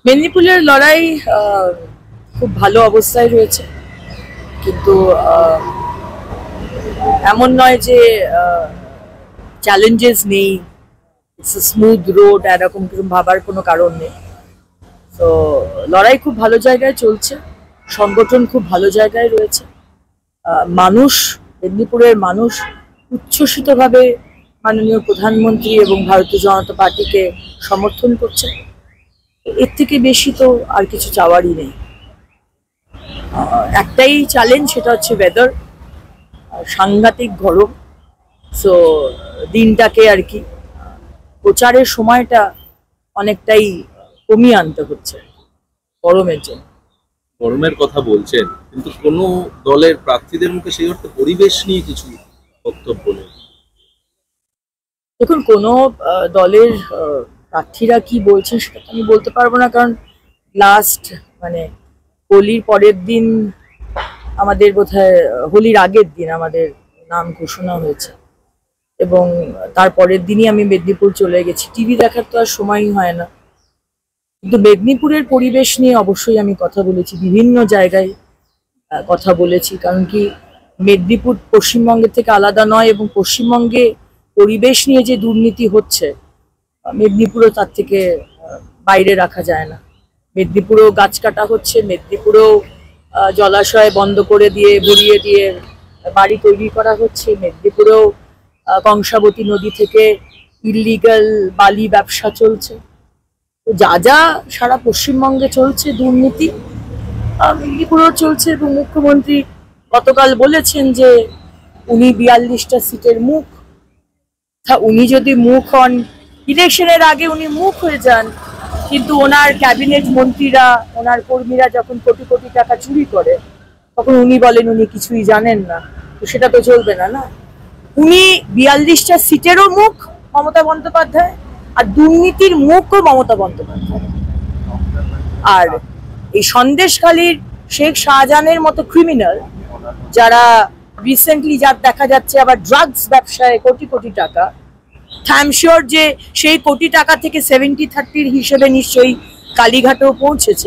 মেদিনীপুরের লড়াই খুব ভালো অবস্থায় রয়েছে, কিন্তু এমন নয় যে চ্যালেঞ্জেস নেই, ইটস স্মুথ রোড, এরকম কিছু ভাবার কোনো কারণ নেই। তো লড়াই খুব ভালো জায়গায় চলছে, সংগঠন খুব ভালো জায়গায় রয়েছে, মানুষ, মেদিনীপুরের মানুষ উচ্ছ্বসিতভাবে মাননীয় প্রধানমন্ত্রী এবং ভারতীয় জনতা পার্টিকে সমর্থন করছে। এর থেকে বেশি তো আর কিছু চাওয়ারই নেই। একটাই চ্যালেঞ্জ, সেটা হচ্ছে ওয়েদার, সাংঘাতিক গরম। সো দিনটাকে আর কি প্রচারের সময়টা অনেকটাই কমিয়ে আনতে হচ্ছে গরমের জন্য। গরমের কথা বলছেন, কিন্তু কোন দলের প্রার্থীদের মুখে সেই অর্থে পরিবেশ নিয়ে কিছু বক্তব্য নেই। দেখুন, কোনো দলের প্রার্থীরা কি বলছেন সেটা আমি বলতে পারবো না, কারণ লাস্ট হোলির পরের দিন আমাদের বোধহয় হোলির আগের দিন আমাদের নাম ঘোষণা হয়েছে, এবং তারপরের দিনই আমি মেদিনীপুর চলে গেছি। টিভি দেখার তো আর সময়ই হয় না, কিন্তু মেদিনীপুরের পরিবেশ নিয়ে অবশ্যই আমি কথা বলেছি, বিভিন্ন জায়গায় কথা বলেছি। কারণ কি, মেদিনীপুর পশ্চিমবঙ্গের থেকে আলাদা নয়, এবং পশ্চিমবঙ্গে পরিবেশ নিয়ে যে দুর্নীতি হচ্ছে মেদিনীপুরও তার থেকে বাইরে রাখা যায় না। মেদিনীপুরেও গাছ কাটা হচ্ছে, মেদিনীপুরেও জলাশয় বন্ধ করে দিয়ে ভরিয়ে দিয়ে বাড়ি তৈরি করা হচ্ছে, মেদিনীপুরেও কংসাবতী নদী থেকে ইলিগাল বালি ব্যবসা চলছে। তো যা যা সারা পশ্চিমবঙ্গে চলছে দুর্নীতি, মেদিনীপুরেও চলছে। এবং মুখ্যমন্ত্রী গতকাল বলেছেন যে উনি 42টা সিটের মুখ। উনি যদি মুখ হন, ইলেকশনের আগে উনি মুখ হয়ে যান, কিন্তু ওনার ক্যাবিনেট মন্ত্রীরা, ওনার কর্মীরা যখন কোটি কোটি টাকা চুরি করে, তখন উনি বলেন উনি কিছুই জানেন না। তো সেটা তো চলবে না, না? উনি 42টা সিটেরও মুখ মমতা বন্দ্যোপাধ্যায়, আর দুর্নীতির মুখও মমতা বন্দ্যোপাধ্যায়। আর এই সন্দেশখালীর শেখ শাহজাহানের মতো ক্রিমিনাল, যারা রিসেন্টলি যার দেখা যাচ্ছে আবার ড্রাগস ব্যবসায় কোটি কোটি টাকা, আই এম শিওর যে সেই কোটি টাকা থেকে 70-30 হিসেবে নিশ্চয়ই কালীঘাটেও পৌঁছেছে।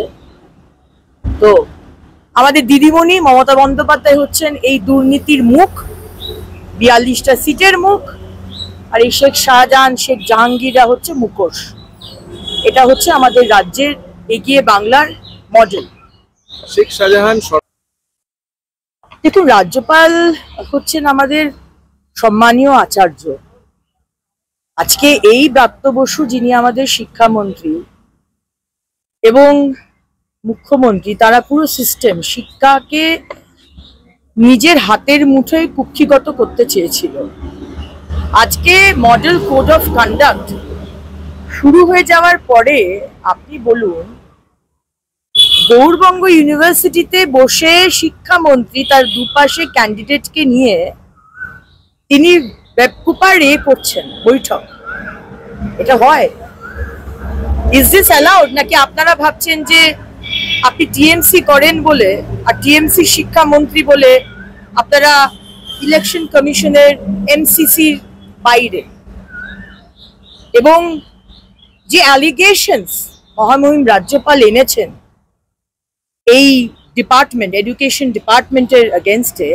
তো আমাদের দিদিমণি মমতা বন্দ্যোপাধ্যায় হচ্ছেন এই দুর্নীতির মুখ, 42টা সিটের মুখ, আর এই শেখ শাহজাহান, শেখ জাহাঙ্গীররা হচ্ছে মুখোশ। এটা হচ্ছে আমাদের রাজ্যের এগিয়ে বাংলার মডেল। শেখ শাহজাহান, দেখুন, রাজ্যপাল হচ্ছেন আমাদের সম্মানীয় আচার্য। আজকে এই ব্রাত্য বসু, যিনি আমাদের শিক্ষামন্ত্রী এবং মুখ্যমন্ত্রী, তারা পুরো সিস্টেম শিক্ষাকে নিজের হাতের মুঠোয় কুক্ষিগত করতে চেয়েছিল। আজকে মডেল কোড অফ কন্ডাক্ট শুরু হয়ে যাওয়ার পরে আপনি বলুন, গৌড়বঙ্গ ইউনিভার্সিটিতে বসে শিক্ষামন্ত্রী তার দুপাশে ক্যান্ডিডেটকে নিয়ে তিনি ওয়েবকুপারে করছেন বৈঠক। এটা হয়? Is this allowed? নাকি আপনারা ভাবছেন যে আপনি টিএমসি করেন বলে, আর টিএমসি শিক্ষামন্ত্রী বলে আপনারা ইলেকশন কমিশনের এমসিসির বাইরে? এবং যে অ্যালিগেশনস মহামহিম রাজ্যপাল এনেছেন এই ডিপার্টমেন্ট, এডুকেশন ডিপার্টমেন্টের এগেনস্টে,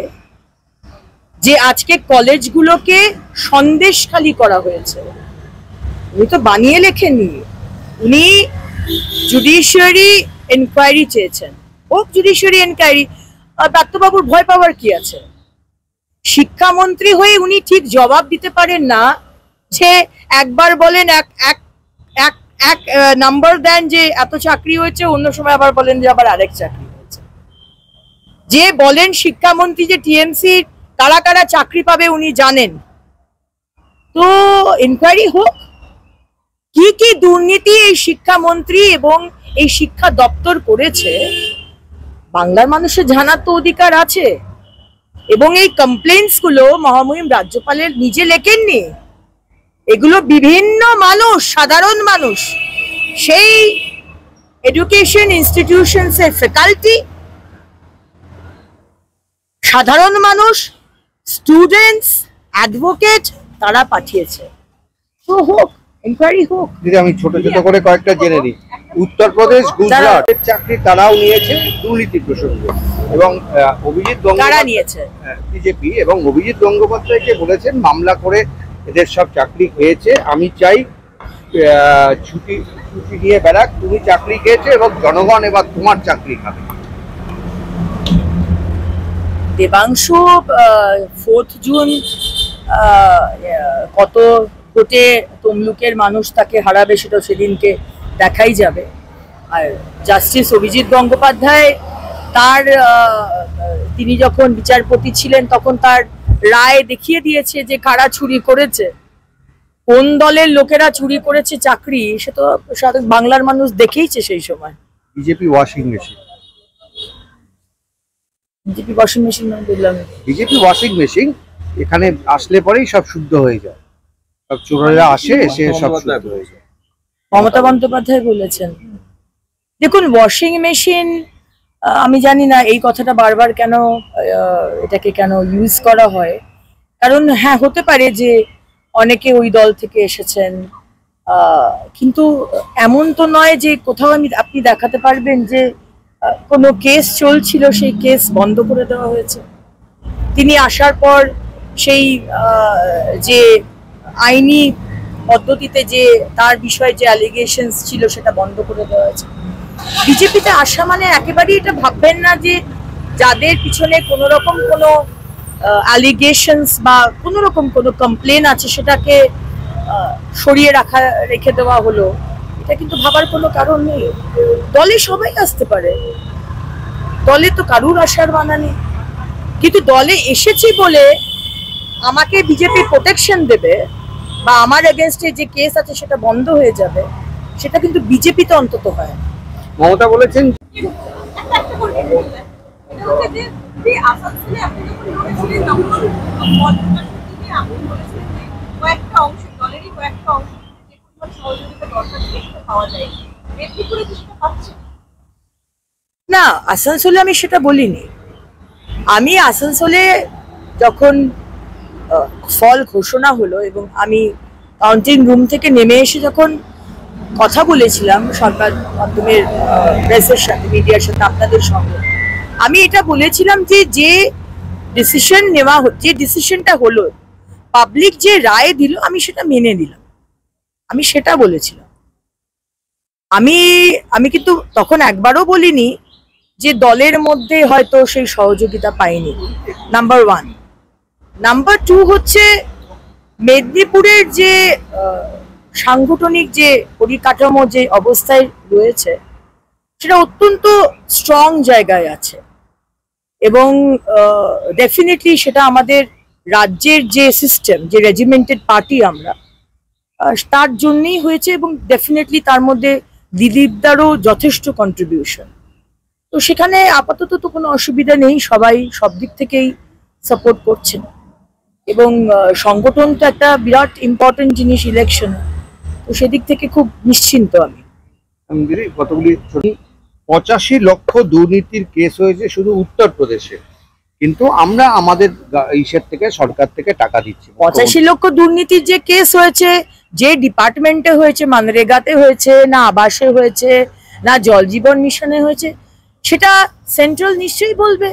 যে আজকে কলেজগুলোকে সন্দেশখালী করা হয়েছে, উনি তো বানিয়ে লেখেননি, উনি জুডিশিয়ারি এনকোয়ারি চেয়েছেন। হোক জুডিশিয়ারি এনকোয়ারি, ব্রাত্যবাবুর ভয় পাওয়ার কি আছে? শিক্ষামন্ত্রী হয়ে উনি ঠিক জবাব দিতে পারেন না, যে একবার বলেন এক নাম্বার দেন যে এত চাকরি হয়েছে, অন্য সময় আবার বলেন যে আবার আরেক চাকরি হয়েছে। যে বলেন শিক্ষামন্ত্রী যে টিএমসি কারা কারা চাকরি পাবে উনি জানেন, তো ইনকোয়ারি হোক। কি কি দুর্নীতি এই শিক্ষামন্ত্রী এবং এই শিক্ষা দপ্তর করেছে, বাংলার মানুষের জানার তো অধিকার আছে। এবং এই কমপ্লেন্টস গুলো মহামহিম রাজ্যপালের নিজে লেখেননি, এগুলো বিভিন্ন মানুষ, সাধারণ মানুষ, সেই এডুকেশন ইনস্টিটিউশনসের ফ্যাকাল্টি, সাধারণ মানুষ, স্টুডেন্টস, অ্যাডভোকেট, তারা পাঠিয়েছে। তো হোক, ইনকোয়ারি হোক। দিদি, আমি ছোট ছোট করে কয়েকটা জেনে নিই। উত্তরপ্রদেশ গুজরাটের চাকরি তারাও নিয়েছে দুর্নীতি প্রসঙ্গে, এবং অভিজিৎ গঙ্গোপাধ্যায় নিয়েছে বিজেপি, এবং অভিজিৎ গঙ্গোপাধ্যায়কে বলেছেন মামলা করে এদের সব চাকরি খেয়েছে, আমি চাই ছুটি ছুটি নিয়ে বেড়াক, তুমি চাকরি খেয়েছে এবং জনগণ এবার তোমার চাকরি খাবে। দেবাংশু 4 জুন কত ভোটে তমলুকের মানুষ তাকে হারাবে সেটা সেদিনকে দেখাই যাবে। আর জাস্টিস অভিজিৎ গঙ্গোপাধ্যায় তার তিনি যখন বিচারপতি ছিলেন তখন তার রায় দেখিয়ে দিয়েছে যে কারা চুরি করেছে, কোন দলের লোকেরা চুরি করেছে চাকরি, সে তো বাংলার মানুষ দেখেইছে সেই সময়। BJP washing machine, BJP washing machine মানে বললাম, বিজেপি ওয়াশিং মেশিন এখানে আসলে পরেই সব শুদ্ধ হয়ে যায়, সব চোরেরা আসে এসে সব শুদ্ধ হয়ে যায়। মমতা বন্দ্যোপাধ্যায় বলেছেন। দেখুন, ওয়াশিং মেশিন আমি জানি না এই কথাটা বারবার কেন এটাকে কেন ইউজ করা হয়, কারণ হ্যাঁ হতে পারে যে অনেকে ওই দল থেকে এসেছেন, কিন্তু এমন তো নয় যে কোথাও আপনি দেখাতে পারবেন যে কোনো কেস চলছিল সেই কেস বন্ধ করে দেওয়া হয়েছে। তিনি আসার পর সেই যে আইনি পদ্ধতিতে যে তার বিষয়ে যে অ্যালিগেশনস ছিল সেটা বন্ধ করে দেওয়া হয়েছে। বিজেপিতে আসা মানে একেবারেই এটা ভাববেন না যে যাদের পিছনে কোনো রকম কোনো অ্যালিগেশনস বা কোনো রকম কোনো কমপ্লেন আছে সেটাকে সরিয়ে রেখে দেওয়া হলো, এটা কিন্তু ভাবার কোনো কারণ নেই। দলে সবাই আসতে পারে, দলে তো কারুর আসার মানা নেই, কিন্তু দলে এসেছি বলে আমাকে বিজেপি প্রোটেকশন দেবে বা আমার এগেনস্টে যে কেস আছে সেটা বন্ধ হয়ে যাবে, সেটা কিন্তু বিজেপিতে অন্তত হয়। মমতা বলেছেন না, আসানসোলে আমি সেটা বলিনি। আমি আসানসোলে যখন ফল ঘোষণা হলো এবং আমি কাউন্টিং রুম থেকে নেমে এসে যখন কথা বলেছিলাম সংবাদ মাধ্যমের প্রেসের সাথে, মিডিয়ার সাথে, আপনাদের সঙ্গে, আমি এটা বলেছিলাম যে যে ডিসিশন নেওয়া হচ্ছে, যে ডিসিশনটা হলো, পাবলিক যে রায় দিল আমি সেটা মেনে নিলাম, আমি সেটা বলেছিলাম। আমি কিন্তু তখন একবারও বলিনি যে দলের মধ্যে হয়তো সেই সহযোগিতা পাইনি, নাম্বার 1। নাম্বার 2 হচ্ছে মেদিনীপুরের যে সাংগঠনিক যে পরিকাঠামো যে অবস্থায় রয়েছে সেটা অত্যন্ত স্ট্রং জায়গায় আছে, এবং ডেফিনেটলি সেটা আমাদের রাজ্যের যে সিস্টেম, যে রেজিমেন্টেড পার্টি আমরা, তার জন্যই হয়েছে, এবং ডেফিনেটলি তার মধ্যে দিলীপদারও যথেষ্ট কন্ট্রিবিউশন। তো সেখানে আপাতত তো কোনো অসুবিধা নেই, সবাই সব দিক থেকেই সাপোর্ট করছেন, এবং সংগঠন তো একটা বিরাট ইম্পর্টেন্ট জিনিস ইলেকশন, তো সেদিক থেকে খুব নিশ্চিন্ত আমি। কতগুলি 85 লক্ষ দুর্নীতির কেস হয়েছে শুধু উত্তরপ্রদেশে, কিন্তু আমরা আমাদের ইসের থেকে, সরকার থেকে টাকা দিচ্ছি। 85 লক্ষ দুর্নীতির যে কেস হয়েছে, যে ডিপার্টমেন্টে হয়েছে, মানরেগাতে হয়েছে, না আবাসে হয়েছে, না জল জীবন মিশনে হয়েছে, সেটা সেন্ট্রাল নিশ্চয়ই বলবে।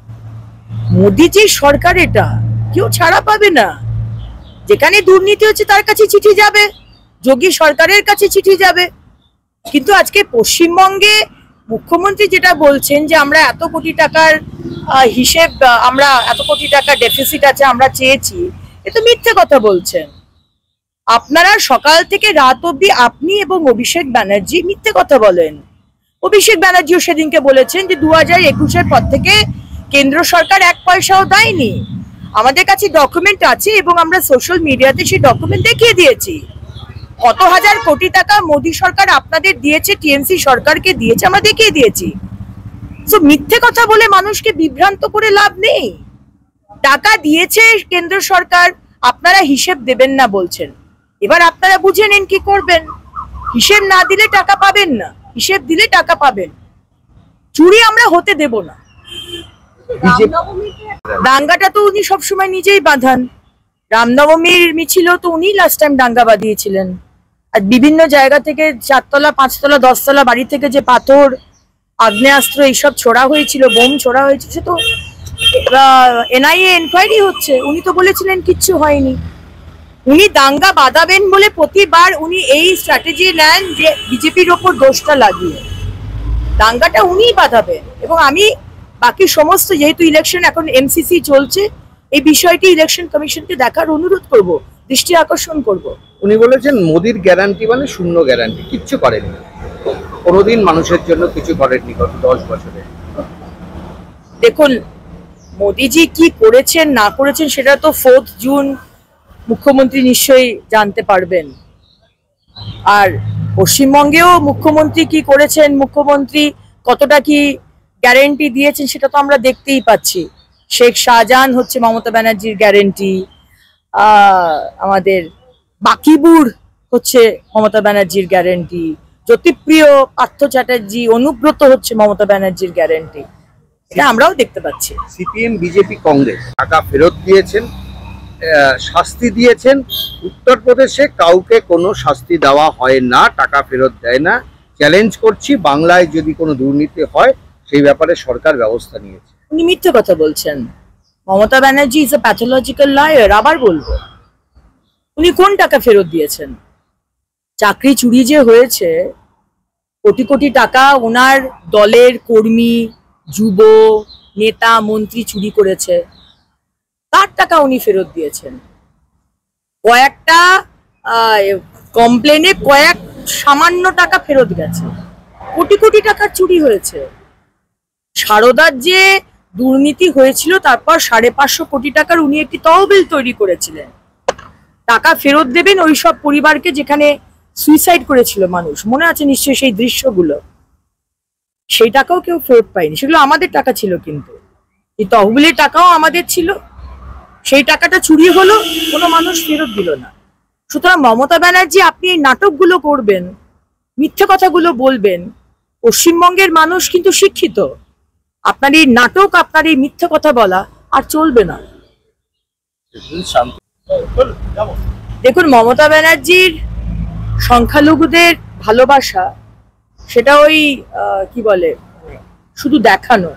মোদিজির সরকার, এটা কেউ ছাড়া পাবে না। যেখানে দুর্নীতি হচ্ছে তার কাছে চিঠি যাবে, যোগী সরকারের কাছে চিঠি যাবে। কিন্তু আজকে পশ্চিমবঙ্গে মুখ্যমন্ত্রী যেটা বলছেন যে আমরা এত কোটি টাকার হিসেব, আমরা এত কোটি টাকা ডেফিসিট আছে আমরা চেয়েছি, এ তো মিথ্যে কথা বলছেন। আপনারা সকাল থেকে রাত অবধি আপনি এবং অভিষেক ব্যানার্জি মিথ্যে কথা বলেন। অভিষেক ব্যানার্জিও সেদিনকে বলেছেন যে 2021-এর পর থেকে কেন্দ্র সরকার 1 পয়সাও দেয়নি। আমাদের কাছে ডকুমেন্ট আছে এবং আমরা সোশ্যাল মিডিয়াতে সেই ডকুমেন্ট দেখিয়ে দিয়েছি। কত হাজার কোটি টাকা মোদী সরকার আপনাদের দিয়েছে, টিএমসি সরকারকে দিয়েছে, আমরা দেখিয়ে দিয়েছি। সো মিথ্যে কথা বলে মানুষকে বিভ্রান্ত করে লাভ নেই। টাকা দিয়েছে কেন্দ্র সরকার, আপনারা হিসেব দেবেন না বলছেন, এবার আপনারা বুঝে নিন কি করবেন। হিসেব না দিলে টাকা পাবেন না, হিসেব দিলে টাকা পাবেন। চুরি আমরা হতে দেব না। দাঙ্গাটা তো উনি সবসময় নিজেই বাঁধান। রামনবমীর মিছিল তো উনি লাস্ট টাইম দাঙ্গা বাঁধিয়েছিলেন। আর বিভিন্ন জায়গা থেকে 4 তলা 5 তলা 10 তলা বাড়ি থেকে যে পাথর আগ্নেয়াস্ত্র এইসব ছোড়া হয়েছিল, বোম ছোড়া হয়েছিল, সে তো এনআইএ এনকোয়ারি হচ্ছে। উনি তো বলেছিলেন কিচ্ছু হয়নি। উনি দাঙ্গা বাঁধাবেন বলে প্রতিবার উনি এই স্ট্র্যাটেজি নেন যে বিজেপির ওপর দোষটা লাগিয়ে দাঙ্গাটা উনিই বাঁধাবেন। এবং আমি বাকি সমস্ত, যেহেতু ইলেকশন এখন এমসিসি চলছে, এই বিষয়টি ইলেকশন কমিশনকে দেখার অনুরোধ করব, দৃষ্টি আকর্ষণ করব। উনি বলেছেন মোদির গ্যারান্টি মানে শূন্য গ্যারান্টি, কিচ্ছু করেননি, কোনোদিন মানুষের জন্য কিছু করেননি গত 10 বছরে। দেখুন, মোদিজি কি করেছেন না করেছেন সেটা তো 4 জুন মুখ্যমন্ত্রী নিশ্চয়ই জানতে পারবেন। আর পশ্চিমবঙ্গেও মুখ্যমন্ত্রী কি করেছেন, মুখ্যমন্ত্রী কতটা কি গ্যারেন্টি দিয়েছেন সেটা তো আমরা দেখতেই পাচ্ছি। শেখ শাহজাহান হচ্ছে মমতা ব্যানার্জির গ্যারেন্টি, আমাদের বাকিবুড় হচ্ছে মমতা ব্যানার্জির গ্যারেন্টি, জ্যোতিপ্রিয়, পার্থ চ্যাটার্জি, অনুব্রত হচ্ছে মমতা ব্যানার্জির গ্যারেন্টি। এটা আমরাও দেখতে পাচ্ছি। সিপিএম, বিজেপি, কংগ্রেস টাকা ফেরত দিয়েছেন, শাস্তি দিয়েছেন। উত্তরপ্রদেশে কাউকে কোনো শাস্তি দেওয়া হয় না, টাকা ফেরত দেয় না। চ্যালেঞ্জ করছি, বাংলায় যদি কোনো দুর্নীতি হয় সেই ব্যাপারে সরকার ব্যবস্থা নিয়েছে। উনি মিথ্যে কথা বলছেন। Mamata Banerjee is a pathological liar. আবার বলবো, উনি কোন টাকা ফেরত দিয়েছেন? চাকরি চুরি যে হয়েছে, কোটি কোটি টাকা ওনার দলের কর্মী, যুব নেতা, মন্ত্রী চুরি করেছে, তার টাকা উনি ফেরত দিয়েছেন। কয়েকটা কমপ্লেনে কয়েক সামান্য টাকা ফেরত গেছে, কোটি কোটি টাকার চুরি হয়েছে। সারদার যে দুর্নীতি হয়েছিল, তারপর 550 কোটি টাকার উনি একটি তহবিল তৈরি করেছিলেন। টাকা ফেরত দেবেন ওই সব পরিবারকে যেখানে সুইসাইড করেছিল মানুষ, মনে আছে নিশ্চয়ই সেই দৃশ্যগুলো। সেই টাকাও কেউ ফেরত পায়নি, সেগুলো আমাদের টাকা ছিল, কিন্তু এই তহবিলের টাকাও আমাদের ছিল। সেই টাকাটা চুরি হলো, কোনো মানুষ ফেরত দিল না। সুতরাং মমতা ব্যানার্জি, আপনি এই নাটকগুলো করবেন, মিথ্যে কথাগুলো বলবেন, পশ্চিমবঙ্গের মানুষ কিন্তু শিক্ষিত। আপনার এই নাটক, আপনার এই মিথ্যে কথা বলা আর চলবে না। দেখুন, মমতা ব্যানার্জির সংখ্যালঘুদের ভালোবাসা, সেটা ওই কি বলে, শুধু দেখানো।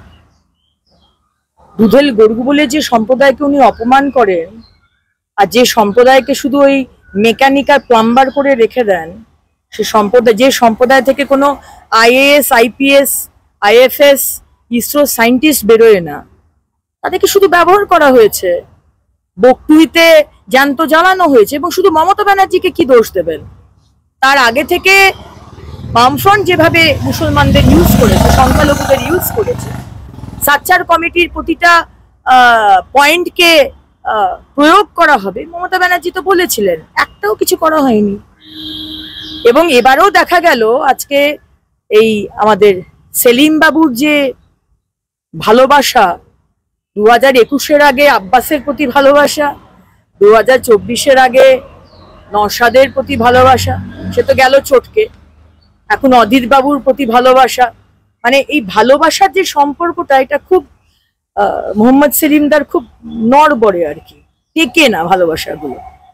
দুধেল গরু বলে যে সম্প্রদায়কে উনি অপমান করেন, আর যে সম্প্রদায়কে শুধু ওই মেকানিক আর প্লাম্বার করে রেখে দেন, সে সম্প্রদায়, যে সম্প্রদায় থেকে কোনো IAS, IPS, IFS, ISRO scientist বেরোয় না, তাদেরকে শুধু ব্যবহার করা হয়েছে, বকটুইতে জ্যান্ত জ্বালানো হয়েছে। এবং শুধু মমতা ব্যানার্জিকে কি দোষ দেবেন? তার আগে থেকে বামফ্রন্ট যেভাবে মুসলমানদের ইউজ করেছে, সংখ্যালঘুদের ইউজ করেছে, সাচ্চার কমিটির প্রতিটা পয়েন্টকে প্রয়োগ করা হবে, মমতা ব্যানার্জি তো বলেছিলেন, একটাও কিছু করা হয়নি। এবং এবারেও দেখা গেল, আজকে এই আমাদের সেলিম বাবুর যে ভালোবাসা, 2021-এর আগে আব্বাসের প্রতি ভালোবাসা, 2024-এর আগে নওশাদের প্রতি ভালোবাসা, সে তো গেল চটকে, এখন অদিত বাবুর প্রতি ভালোবাসা। মানে এই ভালোবাসার যে সম্পর্কটা, এটা খুব মোহাম্মদ সেলিমদার খুব নড়বড়ে আর কি, টেকে না ভালোবাসাগুলো।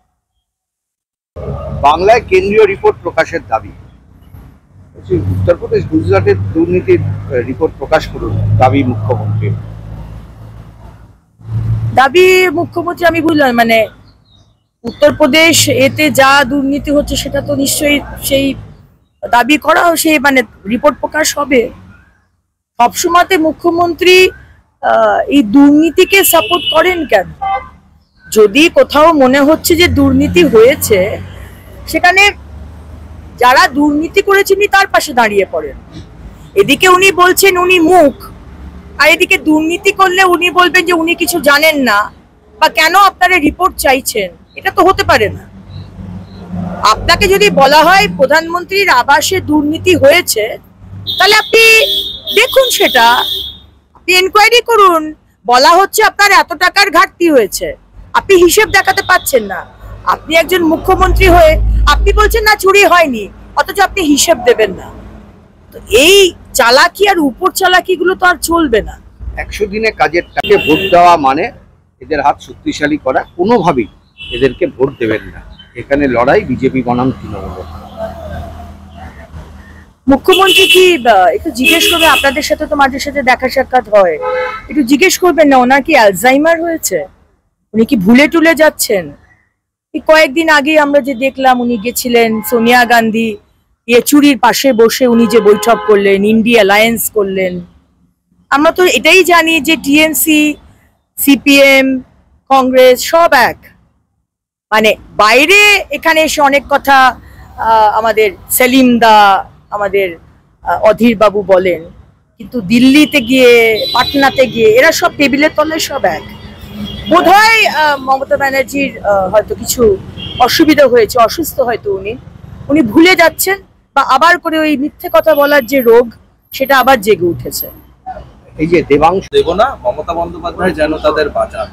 বাংলায় কেন্দ্রীয় রিপোর্ট প্রকাশের দাবি। উত্তরপ্রদেশ, গুজরাটের দুর্নীতির রিপোর্ট প্রকাশ করুন, দাবি মুখ্যমন্ত্রী। দাবি মুখ্যমন্ত্রী, আমি বুঝলাম, মানে উত্তরপ্রদেশ এতে যা দুর্নীতি হচ্ছে সেটা তো নিশ্চয়ই সেই দাবি করা, সেই মানে রিপোর্ট প্রকাশ হবে। সবসময়তে মুখ্যমন্ত্রী এই দুর্নীতিকে সাপোর্ট করেন কেন? যদি কোথাও মনে হচ্ছে যে দুর্নীতি হয়েছে, সেখানে যারা দুর্নীতি করেছেন তার পাশে দাঁড়িয়ে পড়েন। এদিকে উনি বলছেন উনি মুখ, আর এদিকে দুর্নীতি করলে উনি বলবেন যে উনি কিছু জানেন না, বা কেন আপনারা রিপোর্ট চাইছেন। এটা তো হতে পারে না। আপনাকে যদি বলা হয় প্রধানমন্ত্রীর আবাসে দুর্নীতি হয়েছে, তাহলে আপনি দেখুন, সেটা আপনি এনকোয়ারি করুন। বলা হচ্ছে আপনার এত টাকার ঘাটতি হয়েছে, আপনি হিসেব দেখাতে পাচ্ছেন না। আপনি একজন মুখ্যমন্ত্রী হয়ে আপনি বলছেন না চুরি হয়নি, অথচ আপনি হিসেব দেবেন না। তো এই চালাকি আর উপর চালাকি গুলো তো আর চলবে না। 100 দিনে কাজের টাকে ভোট দেওয়া মানে এদের হাত শক্তিশালী করা, কোনোভাবেই এদেরকে ভোট দেবেন না। এখানে লড়াই বিজেপি বনাম তৃণমূল। মুখ্যমন্ত্রী কি একটু জিজ্ঞেস করবে, আপনাদের সাথে তো মাঝে সাথে দেখা সাক্ষাৎ হয়, একটু জিজ্ঞেস করবেন না ওনার কি অ্যালজাইমার হয়েছে, উনি কি ভুলে টুলে যাচ্ছেন? এই কয়েকদিন আগে আমরা যে দেখলাম উনি গেছিলেন সোনিয়া গান্ধী ইয়েচুরির পাশে বসে উনি যে বৈঠক করলেন, ইন্ডিয়া অ্যালায়েন্স করলেন। আমরা তো এটাই জানি যে টিএমসি, সিপিএম, কংগ্রেস সব এক। মানে বাইরে এখানে এসে অনেক কথা আমাদের সেলিম দা, আমাদের অধীর বাবু বলেন, কিন্তু দিল্লিতে গিয়ে, পাটনাতে গিয়ে এরা সব টেবিলের তলায় সব এক। বোধহয় মমতা ব্যানার্জির হয়তো কিছু অসুবিধা হয়েছে, অসুস্থ হয়তো উনি ভুলে যাচ্ছেন, বা আবার করে ওই মিথ্যে কথা বলার যে রোগ সেটা আবার জেগে উঠেছে। এই যে দেবাংশু দেব না, মমতা বন্দ্যোপাধ্যায় যেন তাদের বাঁচান।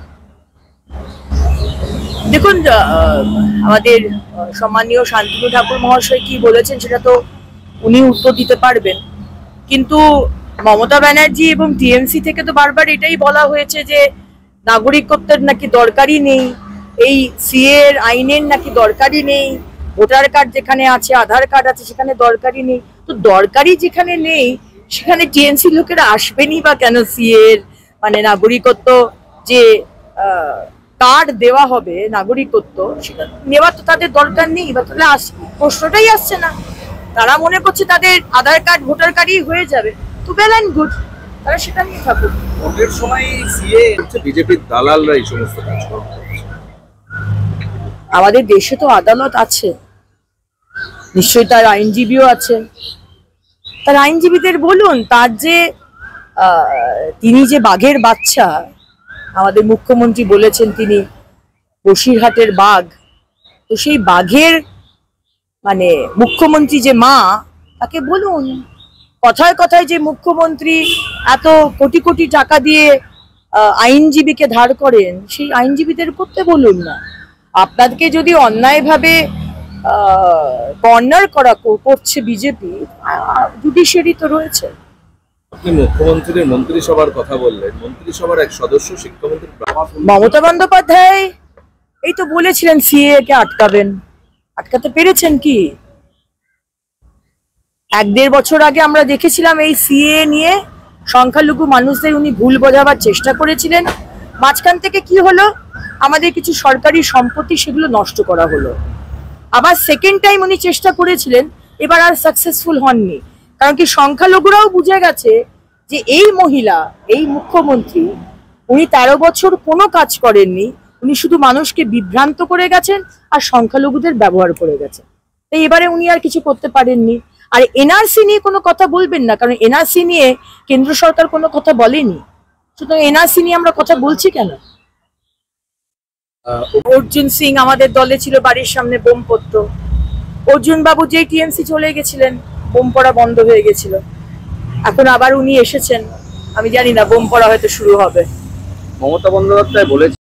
দেখুন, আমাদের সম্মানীয় শান্তনু ঠাকুর মহাশয় কি বলেছেন সেটা তো উনি উত্তর দিতে পারবেন, কিন্তু মমতা ব্যানার্জি এবং টিএমসি থেকে তো বারবার এটাই বলা হয়েছে যে নাগরিকত্বের নাকি দরকারই নেই, এই সিএ এর আইনের নাকি দরকারই নেই, ভোটার কার্ড যেখানে আছে, আধার কার্ড আছে, সেখানে দরকারই নেই। তো দরকারি যেখানে নেই সেখানে টিএমসি লোকেরা আসবেনই বা কেন? সিএ এর মানে নাগরিকত্ব যে কার্ড দেওয়া হবে, নাগরিকত্ব সেটা নেওয়ার তো তাদের দরকার নেই, বা তাহলে প্রশ্নটাই আসছে না। তারা মনে করছে তাদের আধার কার্ড ভোটার কার্ডই হয়ে যাবে, তো ওয়েল অ্যান্ড গুড, তারা সেটা নিয়ে থাকুক। ভোটের সময় সিএ হচ্ছে বিজেপির দালালরা এই সমস্ত কাজকর্ম করছে। আমাদের দেশে তো আদালত আছে, নিশ্চয়ই তার আইনজীবীও আছে, তার আইনজীবীদের বলুন, তার যে তিনি যে বাঘের বাচ্চা, আমাদের মুখ্যমন্ত্রী বলেছেন তিনি বসিরহাটের বাঘ, তো সেই বাঘের মানে মুখ্যমন্ত্রী যে মা, তাকে বলুন। কথায় কথায় যে মুখ্যমন্ত্রী এত কোটি কোটি টাকা দিয়ে আইনজীবীকে ধার করেন, সেই আইনজীবীদের করতে বলুন না। আপনাদেরকে যদি অন্যায়ভাবে কর্নার করছে বিজেপি, জুডিশিয়ারি তো রয়েছে। আপনি মুখ্যমন্ত্রীর মন্ত্রিসভার কথা বললেন, মন্ত্রিসভার এক সদস্য শিক্ষামন্ত্রী মমতা বন্দ্যোপাধ্যায় এই তো বলেছিলেন সিএ কে আটকাবেন, আটকাতে পেরেছেন কি? 1-1.5 বছর আগে আমরা দেখেছিলাম এই সিএ নিয়ে সংখ্যালঘু মানুষদের উনি ভুল বোঝাবার চেষ্টা করেছিলেন। মাঝখান থেকে কি হলো, আমাদের কিছু সরকারি সম্পত্তি সেগুলো নষ্ট করা হলো। আবার সেকেন্ড টাইম উনি চেষ্টা করেছিলেন, এবার আর সাকসেসফুল হননি, কারণ কি সংখ্যালঘুরাও বুঝে গেছে যে এই মহিলা, এই মুখ্যমন্ত্রী, উনি 13 বছর কোনো কাজ করেননি, উনি শুধু মানুষকে বিভ্রান্ত করে গেছেন আর সংখ্যালঘুদের ব্যবহার করে গেছেন। তাই এবারে উনি আর কিছু করতে পারেননি। আর এনআরসি নিয়ে কোনো কথা বলবেন না, কারণ এনআরসি নিয়ে কেন্দ্র সরকার কোনো কথা বলেনি, সুতরাং এনআরসি নিয়ে আমরা কথা বলছি কেন? অর্জুন সিং আমাদের দলে ছিল, বাড়ির সামনে বোম পড়তো। অর্জুন বাবু যেই টিএমসি চলে গেছিলেন, বোম পড়া বন্ধ হয়ে গেছিল। এখন আবার উনি এসেছেন, আমি জানি না বোম পড়া হয়তো শুরু হবে। মমতা বন্দ্যোপাধ্যায় বলেছেন